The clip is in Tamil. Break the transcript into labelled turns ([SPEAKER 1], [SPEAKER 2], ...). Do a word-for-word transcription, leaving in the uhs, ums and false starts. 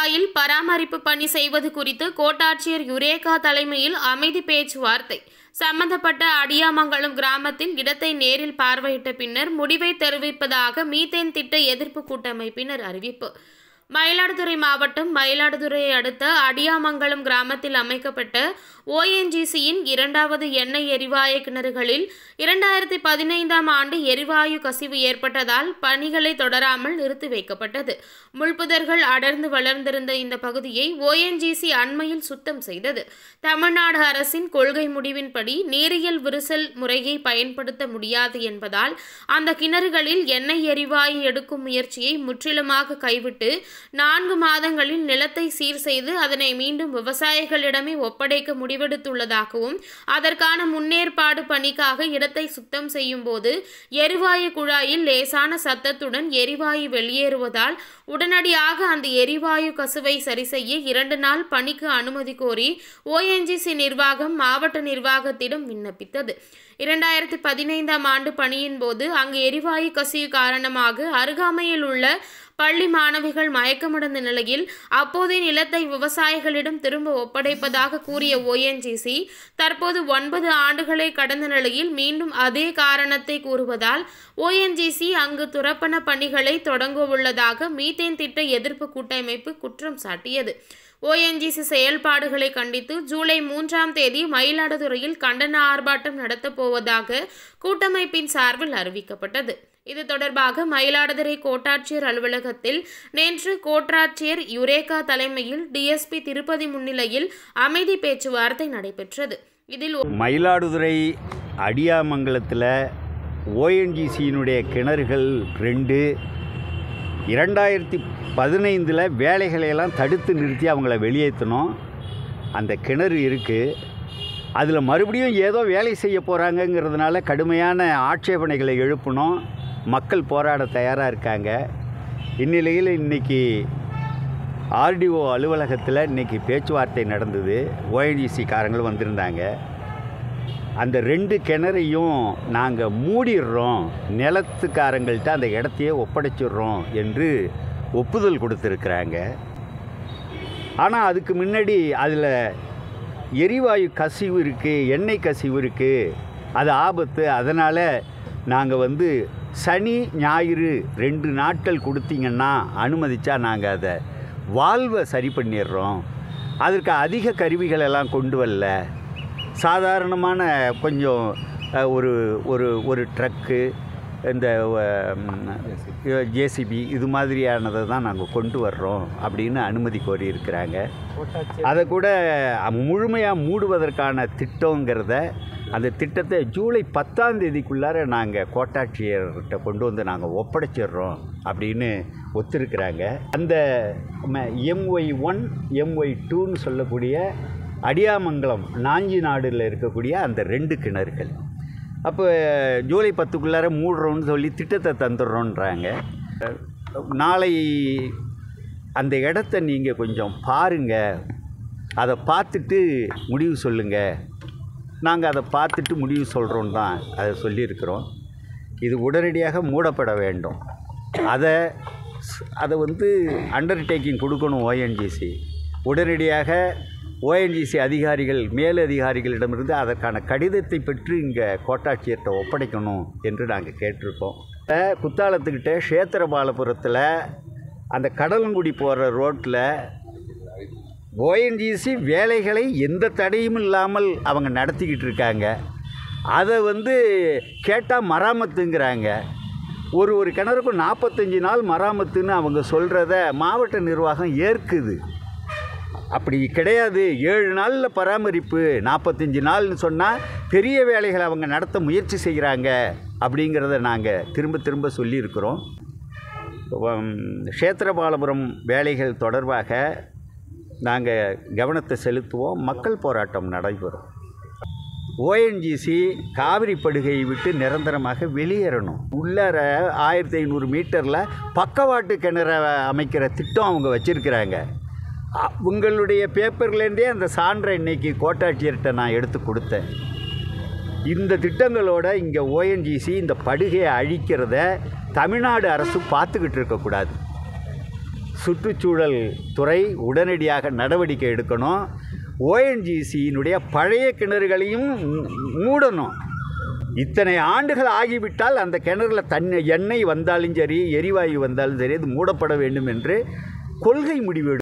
[SPEAKER 1] குழாயில் பராமரிப்பு பணி செய்வது குறித்து கோட்டாட்சியர் யுரேகா தலைமையில் அமைதி பேச்சுவார்த்தை. சம்பந்தப்பட்ட அடியாமங்கலம் கிராமத்தில் இடத்தை நேரில் பார்வையிட்ட பின்னர் முடிவை தெரிவிப்பதாக மீத்தேன் திட்ட எதிர்ப்பு கூட்டமைப்பினர் அறிவிப்பு. மயிலாடுதுறை மாவட்டம் மயிலாடுதுறையை அடுத்த அடியாமங்கலம் கிராமத்தில் அமைக்கப்பட்ட ஓஎன்ஜிசியின் இரண்டாவது எண்ணெய் எரிவாயு கிணறுகளில் இரண்டாயிரத்தி பதினைந்தாம் ஆண்டு எரிவாயு கசிவு ஏற்பட்டதால் பணிகளை தொடராமல் நிறுத்தி வைக்கப்பட்டது. முள்புதர்கள் அடர்ந்து வளர்ந்திருந்த இந்த பகுதியை ஓஎன்ஜிசி அண்மையில் சுத்தம் செய்தது. தமிழ்நாடு அரசின் கொள்கை முடிவின்படி நீரியல் விரிசல் முறையை பயன்படுத்த முடியாது என்பதால் அந்த கிணறுகளில் எண்ணெய் எரிவாயு எடுக்கும் முயற்சியை முற்றிலுமாக கைவிட்டு நான்கு மாதங்களில் நிலத்தை சீர் செய்து அதனை மீண்டும் விவசாயிகளிடமே ஒப்படைக்க முடிவெடுத்துள்ளதாகவும் அதற்கான முன்னேற்பாடு பணிக்காக இடத்தை சுத்தம் செய்யும் போது எரிவாயு குழாயில் லேசான சத்தத்துடன் எரிவாயு வெளியேறுவதால் உடனடியாக அந்த எரிவாயு கசிவை சரி செய்ய இரண்டு நாள் பணிக்கு அனுமதி கோரி ஓஎன்ஜிசி நிர்வாகம் மாவட்ட நிர்வாகத்திடம் விண்ணப்பித்தது. இரண்டாயிரத்தி பதினைந்தாம் ஆண்டு பணியின் போது அங்கு எரிவாயு கசிவு காரணமாக அருகாமையில் உள்ள பள்ளி மாணவிகள் மயக்கமடைந்த நிலையில் அப்போதைய நிலத்தை விவசாயிகளிடம் திரும்ப ஒப்படைப்பதாக கூறிய ஓஎன்ஜிசி தற்போது ஒன்பது ஆண்டுகளை கடந்த நிலையில் மீண்டும் அதே காரணத்தை கூறுவதால் ஓஎன்ஜிசி அங்கு துரப்பண பணிகளை தொடங்க உள்ளதாக மீத்தேன் திட்ட எதிர்ப்பு கூட்டமைப்பு குற்றம் சாட்டியது. ஓஎன்ஜிசி செயல்பாடுகளை கண்டித்து ஜூலை மூன்றாம் தேதி மயிலாடுதுறையில் கண்டன ஆர்ப்பாட்டம் நடத்தப் போவதாக கூட்டமைப்பின் சார்பில் அறிவிக்கப்பட்டது. இது தொடர்பாக மயிலாடுதுறை கோட்டாட்சியர் அலுவலகத்தில் நேற்று கோட்டாட்சியர் யுரேகா தலைமையில் டிஎஸ்பி திருப்பதி முன்னிலையில் அமைதி பேச்சுவார்த்தை நடைபெற்றது. இதில்
[SPEAKER 2] மயிலாடுதுறை அடியாமங்கலத்தில் ஓஎன்ஜிசியினுடைய கிணறுகள் ரெண்டு இரண்டாயிரத்தி பதினைந்தில் வேலைகளையெல்லாம் தடுத்து நிறுத்தி அவங்கள வெளியேற்றணும். அந்த கிணறு இருக்குது, அதில் மறுபடியும் ஏதோ வேலை செய்ய போகிறாங்கங்கிறதுனால கடுமையான ஆட்சேபனைகளை எழுப்பணும். மக்கள் போராட தயாராக இருக்காங்க. இந்நிலையில் இன்றைக்கி ஆர்டிஓ அலுவலகத்தில் இன்றைக்கி பேச்சுவார்த்தை நடந்தது. ஓஎன்ஜிசி காரங்களும் வந்திருந்தாங்க. அந்த ரெண்டு கிணறையும் நாங்கள் மூடிடுறோம், நிலத்துக்காரங்கள்ட்ட அந்த இடத்தையே ஒப்படைச்சிடுறோம் என்று ஒப்புதல் கொடுத்துருக்குறாங்க. ஆனால் அதுக்கு முன்னாடி அதில் எரிவாயு கசிவு இருக்குது, எண்ணெய் கசிவு இருக்குது, அது ஆபத்து. அதனால் நாங்கள் வந்து சனி ஞாயிறு ரெண்டு நாட்கள் கொடுத்தீங்கன்னா அனுமதிச்சா நாங்கள் அதை வால்வை சரி பண்ணிடுறோம். அதற்கு அதிக கருவிகள் எல்லாம் கொண்டு வரல, சாதாரணமான கொஞ்சம் ஒரு ஒரு ஒரு ட்ரக்கு, இந்த ஜேசிபி இது மாதிரியானதை தான் நாங்கள் கொண்டு வர்றோம் அப்படின்னு அனுமதி கோரி இருக்கிறாங்க. அதை கூட முழுமையாக மூடுவதற்கான திட்டங்கிறத அந்த திட்டத்தை ஜூலை பத்தாம் தேதிக்குள்ளார நாங்கள் கோட்டாட்சியர்கிட்ட கொண்டு வந்து நாங்கள் ஒப்படைச்சிடுறோம் அப்படின்னு ஒத்துருக்கிறாங்க. அந்த எம்ஒய் ஒன் எம்ஒய் டூன்னு சொல்லக்கூடிய அடியாமங்கலம் நாஞ்சி நாடில் இருக்கக்கூடிய அந்த ரெண்டு கிணறுகள் அப்போ ஜூலை பத்துக்குள்ளார மூடுறோன்னு சொல்லி திட்டத்தை தந்துடுறோன்றாங்க. நாளை அந்த இடத்த நீங்கள் கொஞ்சம் பாருங்கள், அதை பார்த்துட்டு முடிவு சொல்லுங்கள். நாங்கள் அதை பார்த்துட்டு முடிவு சொல்கிறோன்னு தான் அதை சொல்லியிருக்கிறோம். இது உடனடியாக மூடப்பட வேண்டும். அதை அதை வந்து அண்டர்டேக்கிங் கொடுக்கணும் ஓஎன்ஜிசி. உடனடியாக ஓஎன்ஜிசி அதிகாரிகள் மேலதிகாரிகளிடமிருந்து அதற்கான கடிதத்தை பெற்று இங்கே கோட்டாட்சியர்கிட்ட ஒப்படைக்கணும் என்று நாங்கள் கேட்டிருக்கோம். குத்தாலத்துக்கிட்ட சேத்திரபாலபுரத்தில் அந்த கடலங்குடி போகிற ரோட்டில் ஓஎன்ஜிசி வேலைகளை எந்த தடையும் இல்லாமல் அவங்க நடத்திக்கிட்டு இருக்காங்க. அதை வந்து கேட்டால் மராமத்துங்கிறாங்க. ஒரு ஒரு கிணறுக்கும் நாற்பத்தஞ்சு நாள் மராமத்துன்னு அவங்க சொல்கிறத மாவட்ட நிர்வாகம் ஏற்குது. அப்படி கிடையாது. ஏழு நாளில் பராமரிப்பு, நாற்பத்தஞ்சு நாள்னு சொன்னால் பெரிய வேலைகளை அவங்க நடத்த முயற்சி செய்கிறாங்க அப்படிங்கிறத நாங்கள் திரும்ப திரும்ப சொல்லியிருக்கிறோம். சேத்திரபாலபுரம் வேலைகள் தொடர்பாக நாங்கள் கவனத்தை செலுத்துவோம். மக்கள் போராட்டம் நடைபெறும். ஓஎன்ஜிசி காவிரி படுகையை விட்டு நிரந்தரமாக வெளியேறணும். உள்ளார ஆயிரத்தி ஐநூறு மீட்டரில் பக்கவாட்டு கிணற அமைக்கிற திட்டம் அவங்க வச்சுருக்கிறாங்க. உங்களுடைய பேப்பர்லேருந்தே அந்த சான்றை இன்றைக்கி கோட்டாட்சியர்கிட்ட நான் எடுத்து கொடுத்தேன். இந்த திட்டங்களோட இங்கே ஓஎன்ஜிசி இந்த படுகையை அழிக்கிறத தமிழ்நாடு அரசு பார்த்துக்கிட்டு இருக்கக்கூடாது. சுற்றுச்சூழல் துறை உடனடியாக நடவடிக்கை எடுக்கணும். ஓஎன்ஜிசியினுடைய பழைய கிணறுகளையும் மூடணும். இத்தனை ஆண்டுகள் ஆகிவிட்டால் அந்த கிணறுல தண்ணி எண்ணெய் வந்தாலும் சரி, எரிவாயு வந்தாலும் சரி, அது மூடப்பட வேண்டும் என்று கொள்கை முடிவு